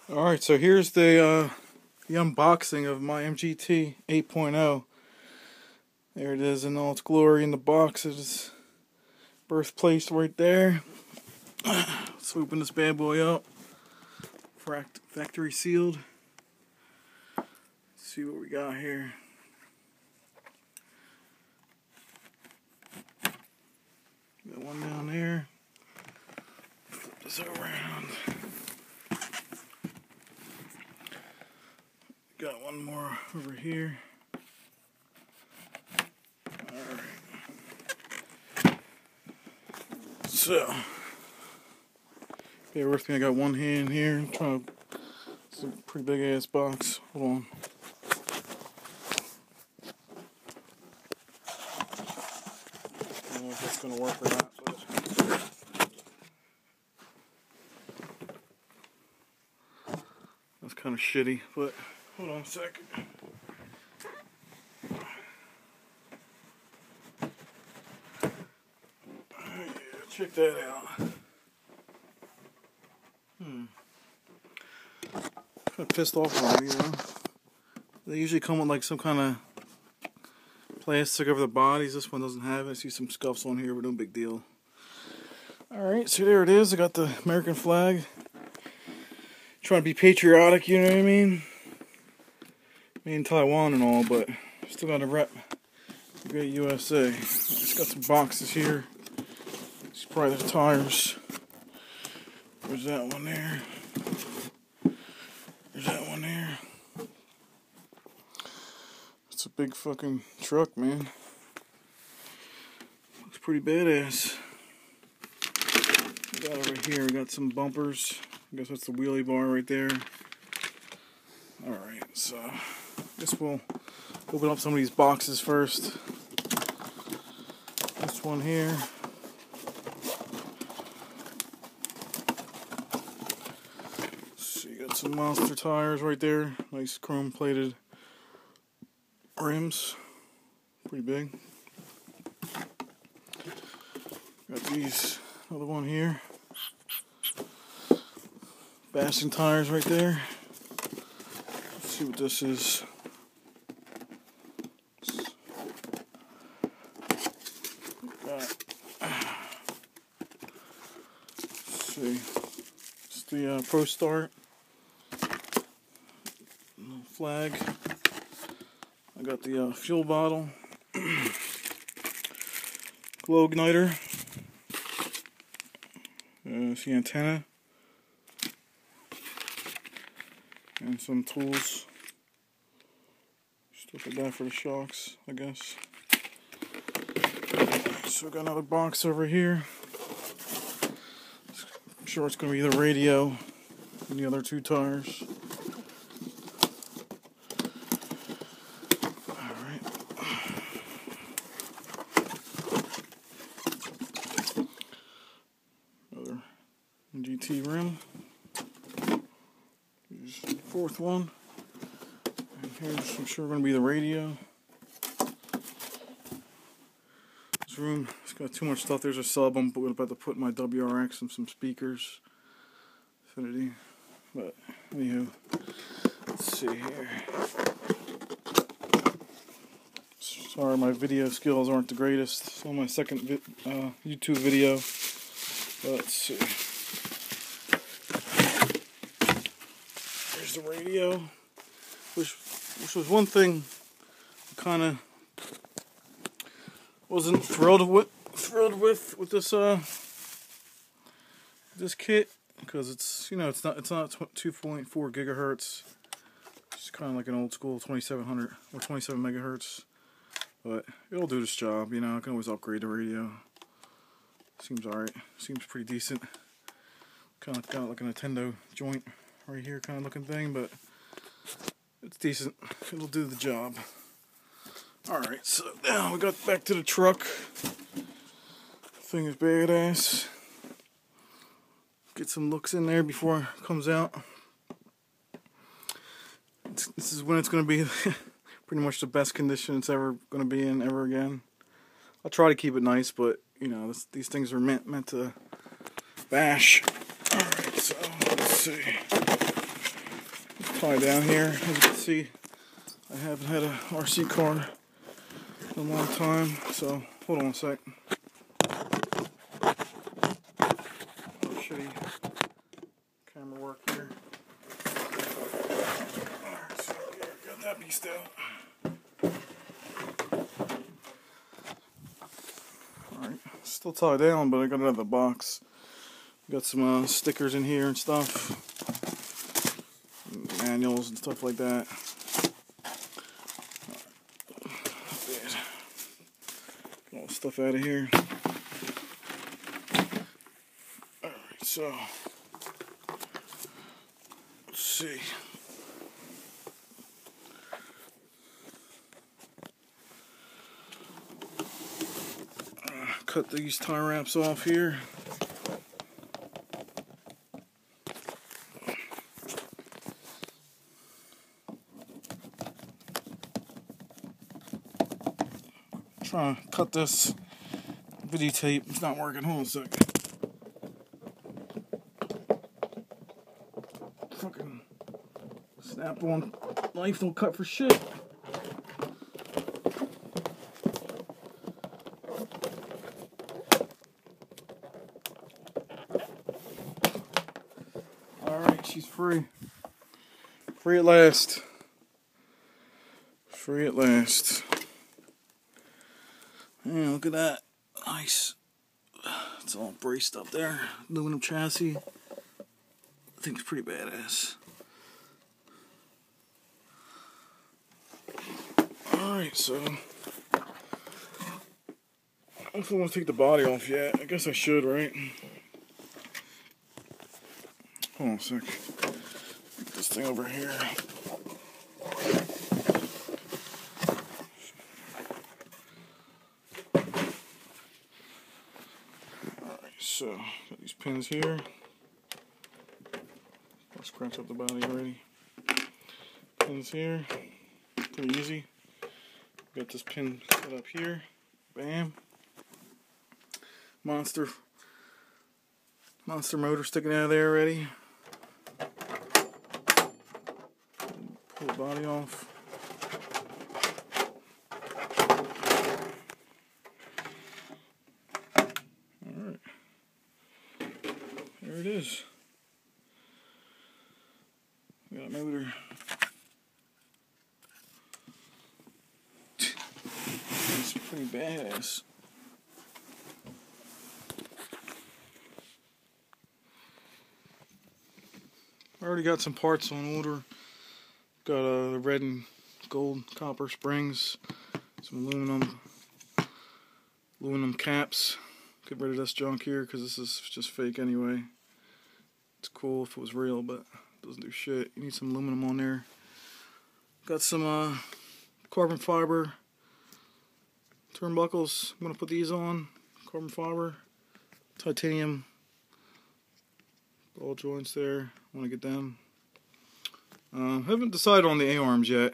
Alright, so here's the unboxing of my MGT 8.0. There it is in all its glory in the box. It's birthplace right there. Let's open this bad boy up. Factory sealed. Let's see what we got here. Got one down there. Flip this around. Got one more over here. Alright. So, bear with me, I got one hand here. I'm trying to, it's a pretty big ass box. Hold on. I don't know if that's going to work or not, but that's kind of shitty, but hold on a second. Check that out. Kind of pissed off on me, you know. They usually come with like some kind of plastic over the bodies. This one doesn't have it. I see some scuffs on here, but no big deal. Alright, so there it is. I got the American flag. Trying to be patriotic, you know what I mean? Made in Taiwan and all, but still got to rep the great USA. Just got some boxes here. These are probably the tires. There's that one there. There's that one there. It's a big fucking truck, man. Looks pretty badass. We got over here, we got some bumpers. I guess that's the wheelie bar right there. Alright, so I guess we'll open up some of these boxes first. This one here. So you got some monster tires right there. Nice chrome plated rims. Pretty big. Got these, another one here. Bashing tires right there. Let's see what this is. Let's see. It's the Pro Start flag. I got the fuel bottle. Glow igniter. It's the antenna. And some tools. Stuff like that for the shocks, I guess. So we got another box over here. I'm sure it's going to be the radio and the other two tires. Alright. Another MGT rim. Here's the fourth one. And here's, I'm sure, going to be the radio. This room, it's got too much stuff. There's a sub. I'm about to put my WRX and some speakers. Infinity. But, anywho, let's see here. Sorry, my video skills aren't the greatest. It's on my second YouTube video. But let's see. There's the radio, which was one thing I kind of wasn't thrilled with this kit, because it's, you know, it's not 2.4 gigahertz. It's kind of like an old school 2700 or 27 megahertz, but it'll do this job. You know, I can always upgrade the radio. Seems alright. Seems pretty decent. Kind of like a Nintendo joint right here, kind of looking thing, but it's decent. It'll do the job. Alright, so now we got back to the truck. Thing is badass. Get some looks in there before it comes out. This is when it's going to be pretty much the best condition it's ever going to be in ever again. I'll try to keep it nice, but you know, these things are meant to bash. Alright, so let's see. tie down here. As you can see, I haven't had a RC car in a long time, so hold on a sec. I'll show you camera work here. Alright, so got that beast out. Alright, still tied down, but I got it out of the box. Got some stickers in here and stuff, manuals and stuff like that. Get all the stuff out of here. Alright, so let's see. Cut these tie wraps off here. Trying to cut this videotape. It's not working. Hold on a second. Fucking snap-on knife don't cut for shit. Alright, she's free. Free at last. Free at last. Yeah, look at that. Nice. It's all braced up there. Aluminum chassis. I think it's pretty badass. Alright, so I don't know if I want to take the body off yet. I guess I should, right? Hold on a sec. Get this thing over here. So, got these pins here. I'll scratch up the body already. Pins here. Pretty easy. Got this pin set up here. Bam. Monster motor sticking out of there already. Pull the body off. There it is. We got a motor. It's pretty badass. I already got some parts on order. Got the red and gold copper springs, some aluminum caps. Get rid of this junk here because this is just fake anyway. It's cool if it was real, but it doesn't do shit. You need some aluminum on there. Got some carbon fiber turnbuckles. I'm going to put these on. Carbon fiber. Titanium ball joints there. I want to get them. Haven't decided on the A-arms yet.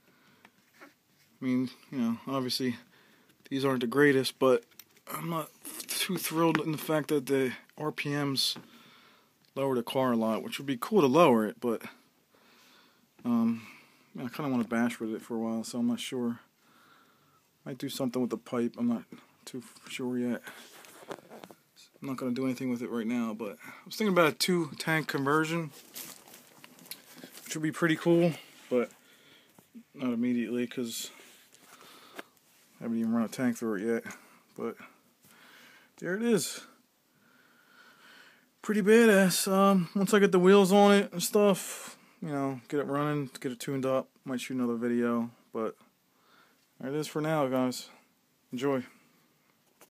I mean, you know, obviously these aren't the greatest, but I'm not too thrilled in the fact that the RPMs lower the car a lot, which would be cool to lower it, but I kind of want to bash with it for a while, so I'm not sure. Might do something with the pipe. I'm not too sure yet. I'm not going to do anything with it right now, but I was thinking about a 2-tank conversion, which would be pretty cool, but not immediately because I haven't even run a tank through it yet. But there it is. Pretty badass. Once I get the wheels on it and stuff, you know, get it running, get it tuned up, might shoot another video. But there it is for now, guys. Enjoy.